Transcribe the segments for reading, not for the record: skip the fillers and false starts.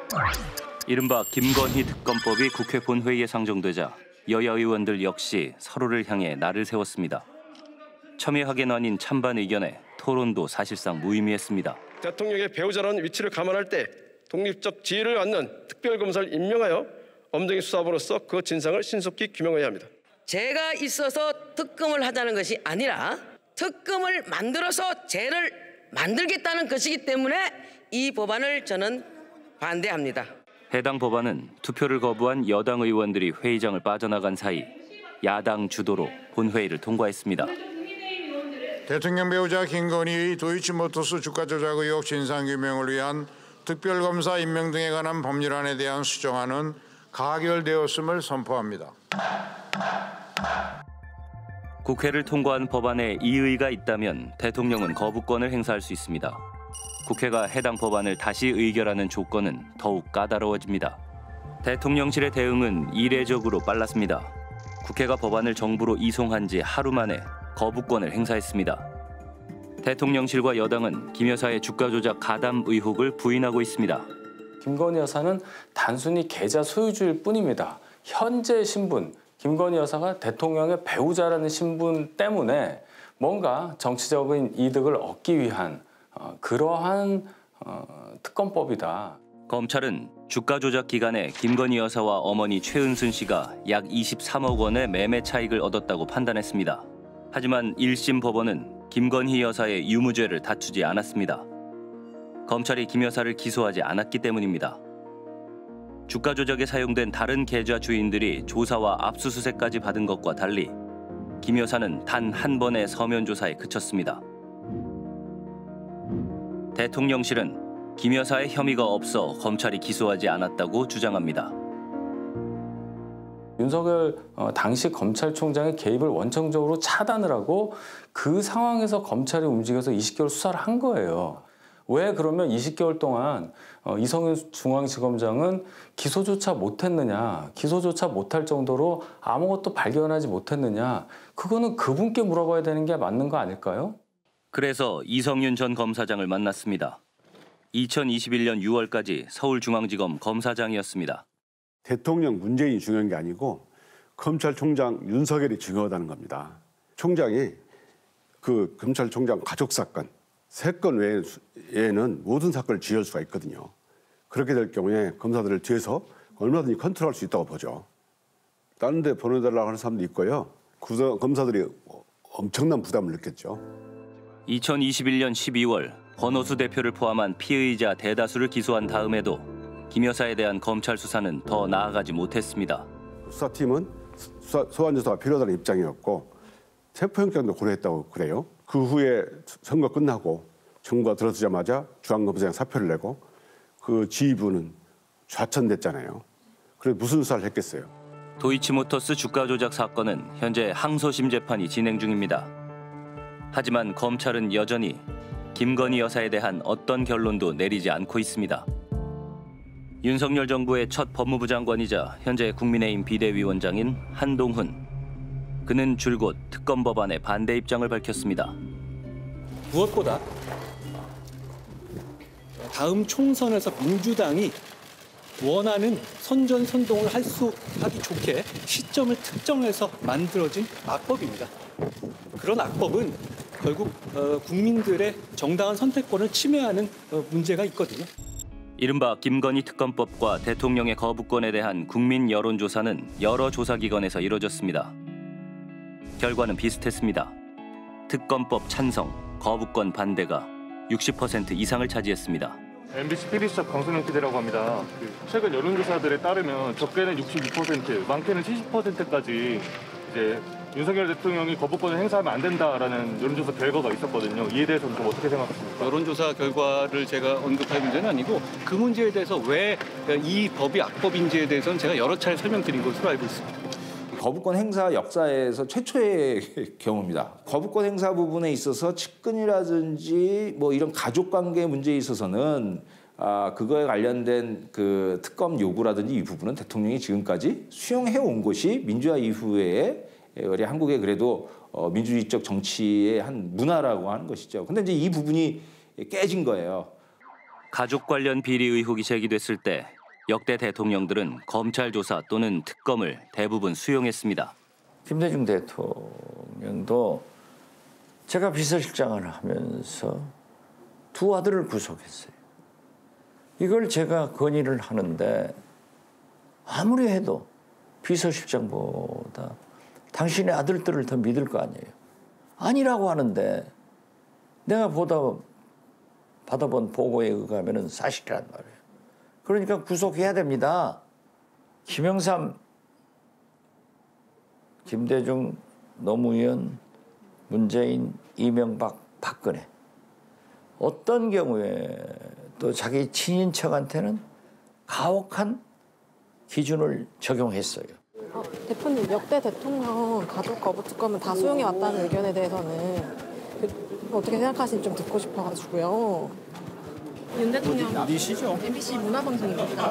이른바 김건희 특검법이 국회 본회의에 상정되자 여야 의원들 역시 서로를 향해 날을 세웠습니다. 첨예 확인 아닌 찬반 의견에 토론도 사실상 무의미했습니다. 대통령의 배우자라는 위치를 감안할 때 독립적 지위를 갖는 특별검사를 임명하여 엄정히 수사함으로써 그 진상을 신속히 규명해야 합니다. 죄가 있어서 특검을 하자는 것이 아니라 특검을 만들어서 죄를 만들겠다는 것이기 때문에 이 법안을 저는 반대합니다. 해당 법안은 투표를 거부한 여당 의원들이 회의장을 빠져나간 사이 야당 주도로 본회의를 통과했습니다. 대통령 배우자 김건희의 도이치모터스 주가 조작 의혹 진상규명을 위한 특별검사 임명 등에 관한 법률안에 대한 수정안은 가결되었음을 선포합니다. 국회를 통과한 법안에 이의가 있다면 대통령은 거부권을 행사할 수 있습니다. 국회가 해당 법안을 다시 의결하는 조건은 더욱 까다로워집니다. 대통령실의 대응은 이례적으로 빨랐습니다. 국회가 법안을 정부로 이송한 지 하루 만에 거부권을 행사했습니다. 대통령실과 여당은 김 여사의 주가 조작 가담 의혹을 부인하고 있습니다. 김건희 여사는 단순히 계좌 소유주일 뿐입니다. 현재 신분, 김건희 여사가 대통령의 배우자라는 신분 때문에 뭔가 정치적인 이득을 얻기 위한 그러한 특검법이다. 검찰은 주가 조작 기간에 김건희 여사와 어머니 최은순 씨가 약 23억 원의 매매 차익을 얻었다고 판단했습니다. 하지만 1심 법원은 김건희 여사의 유무죄를 다투지 않았습니다. 검찰이 김 여사를 기소하지 않았기 때문입니다. 주가 조작에 사용된 다른 계좌 주인들이 조사와 압수수색까지 받은 것과 달리 김 여사는 단 한 번의 서면 조사에 그쳤습니다. 대통령실은 김 여사의 혐의가 없어 검찰이 기소하지 않았다고 주장합니다. 윤석열 당시 검찰총장의 개입을 원천적으로 차단을 하고 그 상황에서 검찰이 움직여서 20개월 수사를 한 거예요. 왜 그러면 20개월 동안 이성윤 중앙지검장은 기소조차 못했느냐, 기소조차 못할 정도로 아무것도 발견하지 못했느냐, 그거는 그분께 물어봐야 되는 게 맞는 거 아닐까요? 그래서 이성윤 전 검사장을 만났습니다. 2021년 6월까지 서울중앙지검 검사장이었습니다. 대통령 문재인이 중요한 게 아니고 검찰총장 윤석열이 중요하다는 겁니다. 총장이 그 검찰총장 가족 사건, 3건 외에는 모든 사건을 지휘할 수가 있거든요. 그렇게 될 경우에 검사들을 뒤에서 얼마든지 컨트롤할 수 있다고 보죠. 다른 데 보내달라고 하는 사람도 있고요. 검사들이 엄청난 부담을 느꼈죠. 2021년 12월 권오수 대표를 포함한 피의자 대다수를 기소한 다음에도 김 여사에 대한 검찰 수사는 더 나아가지 못했습니다. 수사팀은 소환조사가 필요하다는 입장이었고 체포영장도 고려했다고 그래요. 그 후에 선거 끝나고 정부가 들어서자마자 중앙검사장 사표를 내고 그 지휘부는 좌천됐잖아요. 그래서 무슨 수사를 했겠어요? 도이치모터스 주가 조작 사건은 현재 항소심 재판이 진행 중입니다. 하지만 검찰은 여전히 김건희 여사에 대한 어떤 결론도 내리지 않고 있습니다. 윤석열 정부의 첫 법무부 장관이자 현재 국민의힘 비대위원장인 한동훈. 그는 줄곧 특검 법안에 반대 입장을 밝혔습니다. 무엇보다 다음 총선에서 민주당이 원하는 선전선동을 하기 좋게 시점을 특정해서 만들어진 악법입니다. 그런 악법은 결국 국민들의 정당한 선택권을 침해하는 문제가 있거든요. 이른바 김건희 특검법과 대통령의 거부권에 대한 국민 여론조사는 여러 조사기관에서 이뤄졌습니다. 결과는 비슷했습니다. 특검법 찬성, 거부권 반대가 60% 이상을 차지했습니다. MBC PD수첩 강소영 PD라고 합니다. 최근 여론조사들에 따르면 적게는 62%, 많게는 70%까지 이제 윤석열 대통령이 거부권을 행사하면 안 된다라는 여론조사 결과가 있었거든요. 이에 대해서는 좀 어떻게 생각하십니까? 여론조사 결과를 제가 언급할 문제는 아니고 그 문제에 대해서 왜 이 법이 악법인지에 대해서는 제가 여러 차례 설명드린 것으로 알고 있습니다. 거부권 행사 역사에서 최초의 경우입니다. 거부권 행사 부분에 있어서 측근이라든지 뭐 이런 가족관계 문제에 있어서는 그거에 관련된 그 특검 요구라든지 이 부분은 대통령이 지금까지 수용해 온 것이 민주화 이후에 우리 한국의 그래도 민주주의적 정치의 한 문화라고 하는 것이죠. 근데 이제 이 부분이 깨진 거예요. 가족 관련 비리 의혹이 제기됐을 때 역대 대통령들은 검찰 조사 또는 특검을 대부분 수용했습니다. 김대중 대통령도 제가 비서실장을 하면서 두 아들을 구속했어요. 이걸 제가 건의를 하는데 아무리 해도 비서실장보다 당신의 아들들을 더 믿을 거 아니에요. 아니라고 하는데 내가 받아본 보고에 의하면 사실이란 말이에요. 그러니까 구속해야 됩니다. 김영삼, 김대중, 노무현, 문재인, 이명박, 박근혜 어떤 경우에 또 자기 친인척한테는 가혹한 기준을 적용했어요. 대표님, 역대 대통령 가족 거부 특검은 다 수용해 왔다는 의견에 대해서는 어떻게 생각하시는지 좀 듣고 싶어가지고요. 윤 대통령 어디시죠? MBC 문화방송입니다.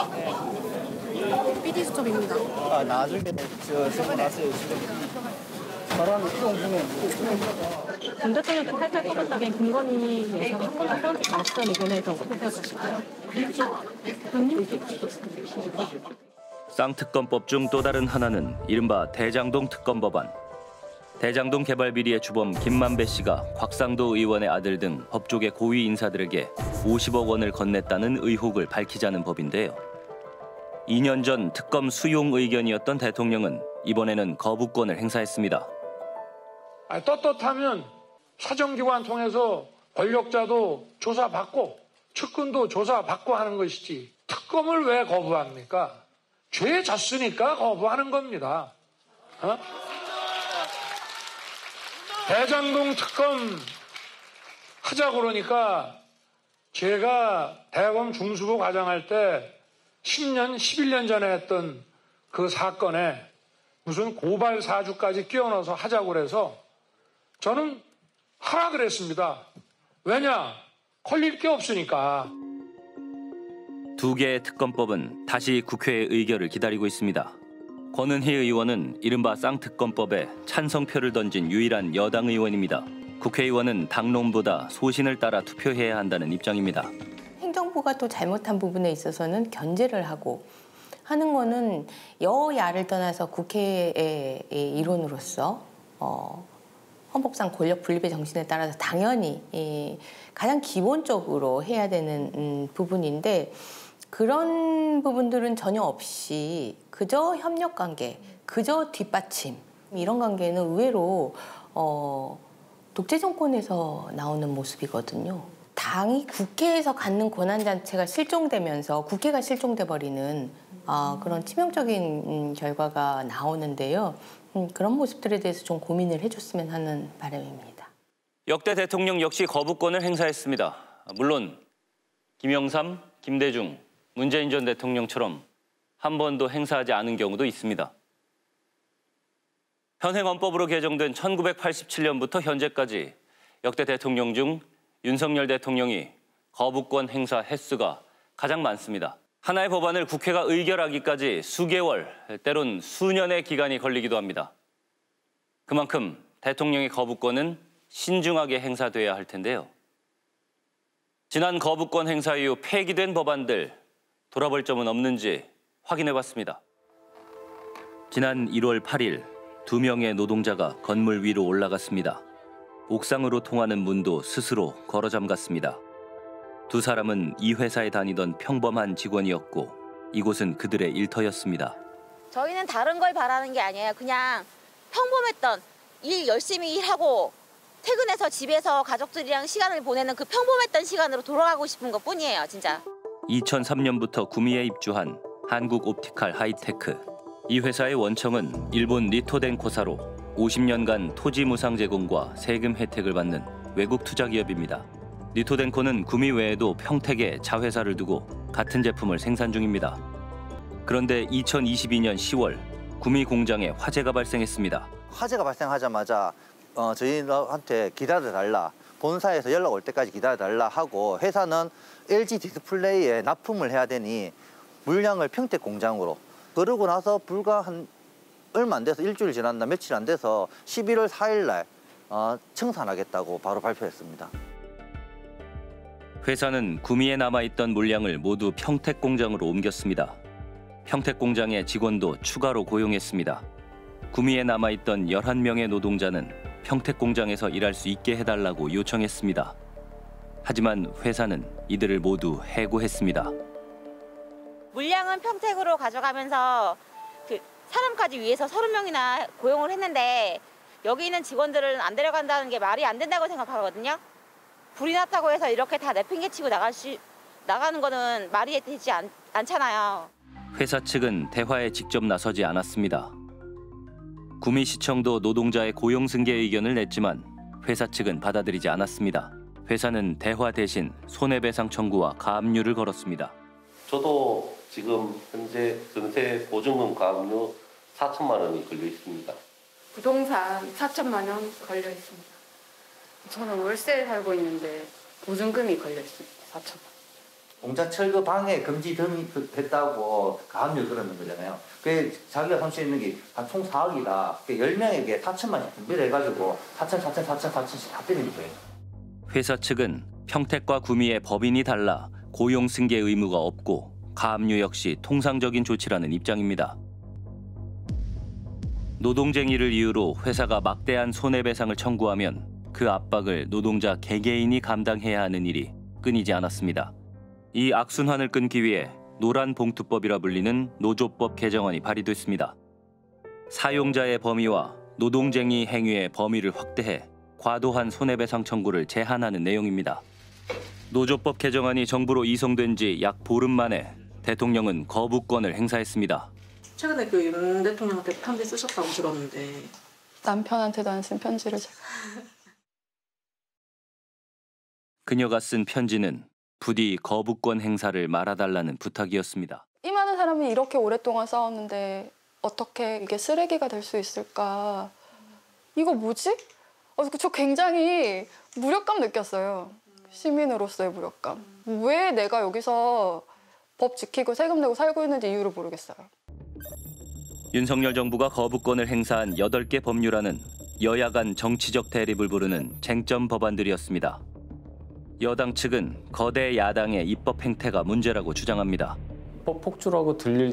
PD 수첩입니다. 아, 나중에 쓰고 나서요. 저랑 이동 중에 윤 대통령도 탈탈 털었다기엔 김건희 여사 한 번도 털지 않았다는 의견에 대해서 어떻게 생각하실까요? 쌍특검법 중 또 다른 하나는 이른바 대장동 특검 법안. 대장동 개발 비리의 주범 김만배 씨가 곽상도 의원의 아들 등 법조계 고위 인사들에게 50억 원을 건넸다는 의혹을 밝히자는 법인데요. 2년 전 특검 수용 의견이었던 대통령은 이번에는 거부권을 행사했습니다. 떳떳하면 사정기관 통해서 권력자도 조사받고 측근도 조사받고 하는 것이지 특검을 왜 거부합니까? 죄 졌으니까 거부하는 겁니다. 대장동 특검 하자 그러니까 제가 대검 중수부 과장할 때 10년, 11년 전에 했던 그 사건에 무슨 고발 사주까지 끼워넣어서 하자고 그래서 저는 하라 그랬습니다. 왜냐? 걸릴 게 없으니까. 두 개의 특검법은 다시 국회의 의결을 기다리고 있습니다. 권은희 의원은 이른바 쌍특검법에 찬성표를 던진 유일한 여당 의원입니다. 국회의원은 당론보다 소신을 따라 투표해야 한다는 입장입니다. 행정부가 또 잘못한 부분에 있어서는 견제를 하고 하는 거는 여야를 떠나서 국회의 일원으로서 헌법상 권력 분립의 정신에 따라서 당연히 가장 기본적으로 해야 되는 부분인데 그런 부분들은 전혀 없이 그저 협력관계, 그저 뒷받침 이런 관계는 의외로 독재 정권에서 나오는 모습이거든요. 당이 국회에서 갖는 권한 자체가 실종되면서 국회가 실종돼 버리는 그런 치명적인 결과가 나오는데요. 그런 모습들에 대해서 좀 고민을 해줬으면 하는 바람입니다. 역대 대통령 역시 거부권을 행사했습니다. 물론 김영삼, 김대중, 문재인 전 대통령처럼 한 번도 행사하지 않은 경우도 있습니다. 현행 헌법으로 개정된 1987년부터 현재까지 역대 대통령 중 윤석열 대통령이 거부권 행사 횟수가 가장 많습니다. 하나의 법안을 국회가 의결하기까지 수개월, 때론 수년의 기간이 걸리기도 합니다. 그만큼 대통령의 거부권은 신중하게 행사돼야 할 텐데요. 지난 거부권 행사 이후 폐기된 법안들 돌아볼 점은 없는지 확인해봤습니다. 지난 1월 8일 2명의 노동자가 건물 위로 올라갔습니다. 옥상으로 통하는 문도 스스로 걸어 잠갔습니다. 두 사람은 이 회사에 다니던 평범한 직원이었고 이곳은 그들의 일터였습니다. 저희는 다른 걸 바라는 게 아니에요. 그냥 평범했던 일 열심히 일하고 퇴근해서 집에서 가족들이랑 시간을 보내는 그 평범했던 시간으로 돌아가고 싶은 것뿐이에요, 진짜. 2003년부터 구미에 입주한 한국옵티칼 하이테크. 이 회사의 원청은 일본 니토덴코사로 50년간 토지 무상 제공과 세금 혜택을 받는 외국 투자 기업입니다. 니토덴코는 구미 외에도 평택에 자회사를 두고 같은 제품을 생산 중입니다. 그런데 2022년 10월 구미 공장에 화재가 발생했습니다. 화재가 발생하자마자 저희한테 기다려달라, 본사에서 연락 올 때까지 기다려달라 하고 회사는 LG 디스플레이에 납품을 해야 되니 물량을 평택 공장으로, 그러고 나서 불과 한 얼마 안 돼서 일주일 지났나 며칠 안 돼서 11월 4일 날 청산하겠다고 바로 발표했습니다. 회사는 구미에 남아있던 물량을 모두 평택공장으로 옮겼습니다. 평택공장의 직원도 추가로 고용했습니다. 구미에 남아있던 11명의 노동자는 평택공장에서 일할 수 있게 해달라고 요청했습니다. 하지만 회사는 이들을 모두 해고했습니다. 물량은 평택으로 가져가면서 그 사람까지 위해서 30명이나 고용을 했는데 여기 있는 직원들은 안 데려간다는 게 말이 안 된다고 생각하거든요. 불이 났다고 해서 이렇게 다 내팽개치고 나가는 거는 말이 되지 않잖아요. 회사 측은 대화에 직접 나서지 않았습니다. 구미시청도 노동자의 고용 승계 의견을 냈지만 회사 측은 받아들이지 않았습니다. 회사는 대화 대신 손해배상 청구와 가압류를 걸었습니다. 저도 지금 현재 전세 보증금 가압류 4천만 원이 걸려 있습니다. 부동산 4천만 원 걸려 있습니다. 저는 월세에 살고 있는데 보증금이 걸려 있습니다. 4천만 원. 공장 철거 방해 금지 등이 됐다고 가압류 그러는 거잖아요. 그 자기가 손실 있는 게 한 총 4억이다. 10명에게 4천만씩 분배를 해가지고 4천씩 다 때리는 거예요. 회사 측은 평택과 구미의 법인이 달라 고용 승계 의무가 없고 가압류 역시 통상적인 조치라는 입장입니다. 노동쟁의를 이유로 회사가 막대한 손해배상을 청구하면 그 압박을 노동자 개개인이 감당해야 하는 일이 끊이지 않았습니다. 이 악순환을 끊기 위해 노란봉투법이라 불리는 노조법 개정안이 발의됐습니다. 사용자의 범위와 노동쟁의 행위의 범위를 확대해 과도한 손해배상 청구를 제한하는 내용입니다. 노조법 개정안이 정부로 이송된 지 약 보름 만에 대통령은 거부권을 행사했습니다. 최근에 그 윤 대통령한테 편지 쓰셨다고 들었는데 남편한테도 안 쓴 편지를 제가. 그녀가 쓴 편지는 부디 거부권 행사를 말아달라는 부탁이었습니다. 이 많은 사람이 이렇게 오랫동안 싸웠는데 어떻게 이게 쓰레기가 될 수 있을까? 이거 뭐지? 저 굉장히 무력감 느꼈어요. 시민으로서의 무력감. 왜 내가 여기서 법 지키고 세금 내고 살고 있는지 이유를 모르겠어요. 윤석열 정부가 거부권을 행사한 8개 법률안은 여야 간 정치적 대립을 부르는 쟁점 법안들이었습니다. 여당 측은 거대 야당의 입법 행태가 문제라고 주장합니다. 입법 폭주라고 불릴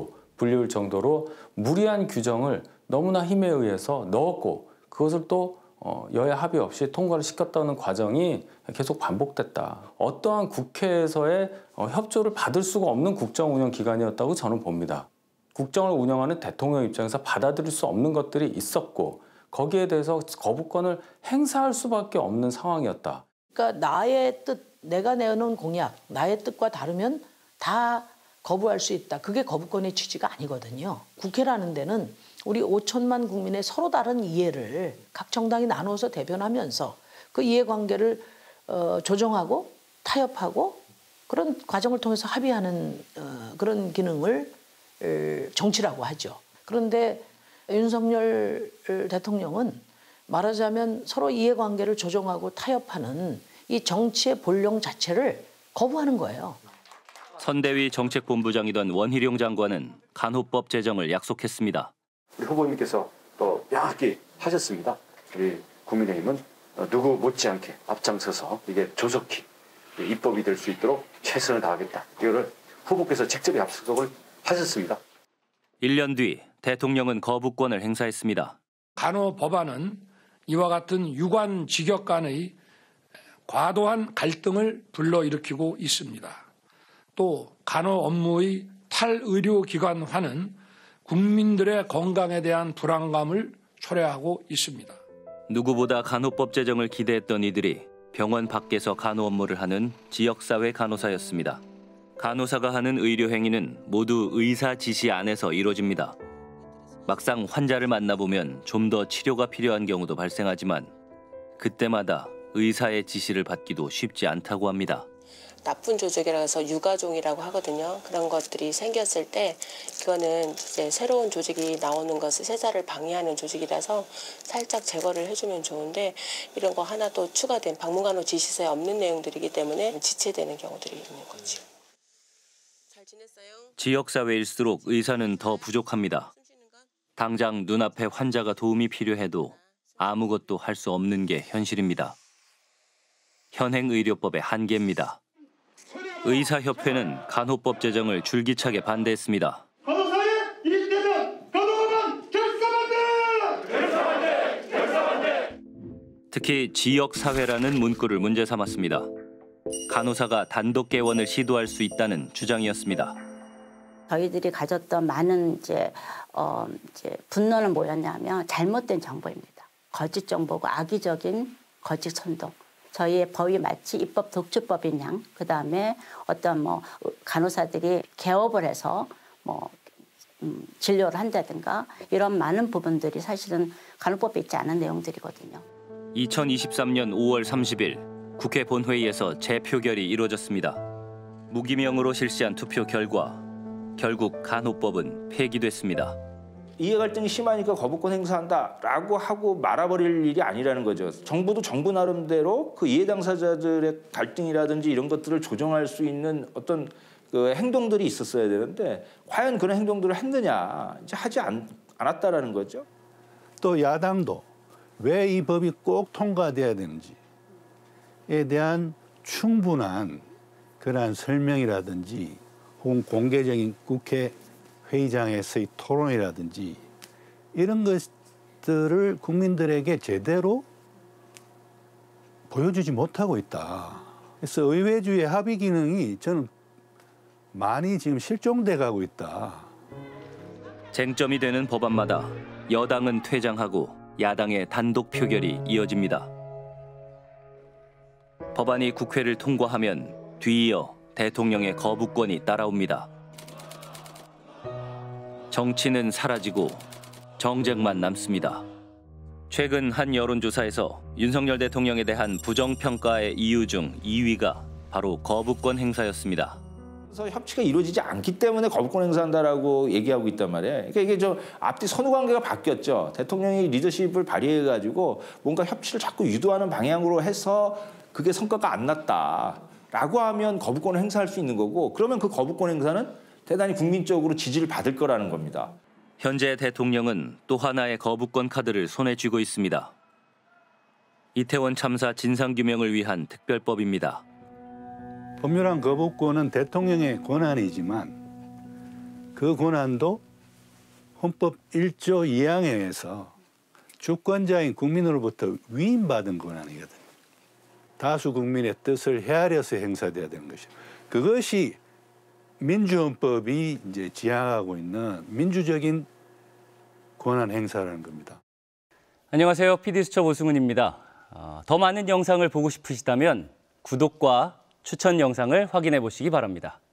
정도로 무리한 규정을 너무나 힘에 의해서 넣었고 그것을 또 여야 합의 없이 통과를 시켰다는 과정이 계속 반복됐다. 어떠한 국회에서의 협조를 받을 수가 없는 국정 운영 기간이었다고 저는 봅니다. 국정을 운영하는 대통령 입장에서 받아들일 수 없는 것들이 있었고 거기에 대해서 거부권을 행사할 수밖에 없는 상황이었다. 그러니까 나의 뜻, 내가 내놓은 공약, 나의 뜻과 다르면 다 거부할 수 있다. 그게 거부권의 취지가 아니거든요. 국회라는 데는 우리 5천만 국민의 서로 다른 이해를 각 정당이 나눠서 대변하면서 그 이해관계를 조정하고 타협하고 그런 과정을 통해서 합의하는 그런 기능을 정치라고 하죠. 그런데 윤석열 대통령은 말하자면 서로 이해관계를 조정하고 타협하는 이 정치의 본령 자체를 거부하는 거예요. 선대위 정책본부장이던 원희룡 장관은 간호법 제정을 약속했습니다. 우리 후보님께서 또 명확히 하셨습니다. 우리 국민의힘은 누구 못지않게 앞장서서 이게 조속히 입법이 될 수 있도록 최선을 다하겠다. 이거를 후보께서 직접 약속을 하셨습니다. 1년 뒤 대통령은 거부권을 행사했습니다. 간호 법안은 이와 같은 유관 직역 간의 과도한 갈등을 불러일으키고 있습니다. 또 간호 업무의 탈의료기관화는 국민들의 건강에 대한 불안감을 초래하고 있습니다. 누구보다 간호법 제정을 기대했던 이들이 병원 밖에서 간호 업무를 하는 지역사회 간호사였습니다. 간호사가 하는 의료 행위는 모두 의사 지시 안에서 이루어집니다. 막상 환자를 만나보면 좀 더 치료가 필요한 경우도 발생하지만 그때마다 의사의 지시를 받기도 쉽지 않다고 합니다. 나쁜 조직이라고 해서 유가종이라고 하거든요. 그런 것들이 생겼을 때 그거는 이제 새로운 조직이 나오는 것을 세자를 방해하는 조직이라서 살짝 제거를 해주면 좋은데 이런 거 하나 또 추가된 방문간호 지시서에 없는 내용들이기 때문에 지체되는 경우들이 있는 거죠. 잘 지냈어요? 지역사회일수록 의사는 더 부족합니다. 당장 눈앞에 환자가 도움이 필요해도 아무것도 할 수 없는 게 현실입니다. 현행 의료법의 한계입니다. 의사협회는 간호법 제정을 줄기차게 반대했습니다. 간호사의 이익되면 간호법안 결사반대! 특히 지역사회라는 문구를 문제 삼았습니다. 간호사가 단독 개원을 시도할 수 있다는 주장이었습니다. 저희들이 가졌던 많은 이제 분노는 뭐였냐면 잘못된 정보입니다. 거짓 정보고 악의적인 거짓 선동. 저희의 법이 마치 입법 독주법인 양, 그다음에 어떤 간호사들이 개업을 해서 진료를 한다든가 이런 많은 부분들이 사실은 간호법에 있지 않은 내용들이거든요. 2023년 5월 30일 국회 본회의에서 재표결이 이루어졌습니다. 무기명으로 실시한 투표 결과 결국 간호법은 폐기됐습니다. 이해갈등이 심하니까 거부권 행사한다라고 하고 말아버릴 일이 아니라는 거죠. 정부도 정부 나름대로 그 이해 당사자들의 갈등이라든지 이런 것들을 조정할 수 있는 어떤 그 행동들이 있었어야 되는데 과연 그런 행동들을 했느냐, 이제 하지 않았다라는 거죠. 또 야당도 왜 이 법이 꼭 통과돼야 되는지에 대한 충분한 그러한 설명이라든지 혹은 공개적인 국회 회의장에서의 토론이라든지 이런 것들을 국민들에게 제대로 보여주지 못하고 있다. 그래서 의회주의 합의 기능이 저는 많이 지금 실종돼 가고 있다. 쟁점이 되는 법안마다 여당은 퇴장하고 야당의 단독 표결이 이어집니다. 법안이 국회를 통과하면 뒤이어 대통령의 거부권이 따라옵니다. 정치는 사라지고 정쟁만 남습니다. 최근 한 여론조사에서 윤석열 대통령에 대한 부정평가의 이유 중 2위가 바로 거부권 행사였습니다. 그래서 협치가 이루어지지 않기 때문에 거부권 행사한다라고 얘기하고 있단 말이에요. 그러니까 이게 좀 앞뒤 선후 관계가 바뀌었죠. 대통령이 리더십을 발휘해가지고 뭔가 협치를 자꾸 유도하는 방향으로 해서 그게 성과가 안 났다라고 하면 거부권을 행사할 수 있는 거고, 그러면 그 거부권 행사는 대단히 국민적으로 지지를 받을 거라는 겁니다. 현재 대통령은 또 하나의 거부권 카드를 손에 쥐고 있습니다. 이태원 참사 진상규명을 위한 특별법입니다. 법률안 거부권은 대통령의 권한이지만 그 권한도 헌법 1조 2항에 의해서 주권자인 국민으로부터 위임받은 권한이거든요. 다수 국민의 뜻을 헤아려서 행사돼야 되는 것이죠. 그것이 민주헌법이 이제 지향하고 있는 민주적인 권한 행사라는 겁니다. 안녕하세요. PD수첩 오승훈입니다. 더 많은 영상을 보고 싶으시다면 구독과 추천 영상을 확인해 보시기 바랍니다.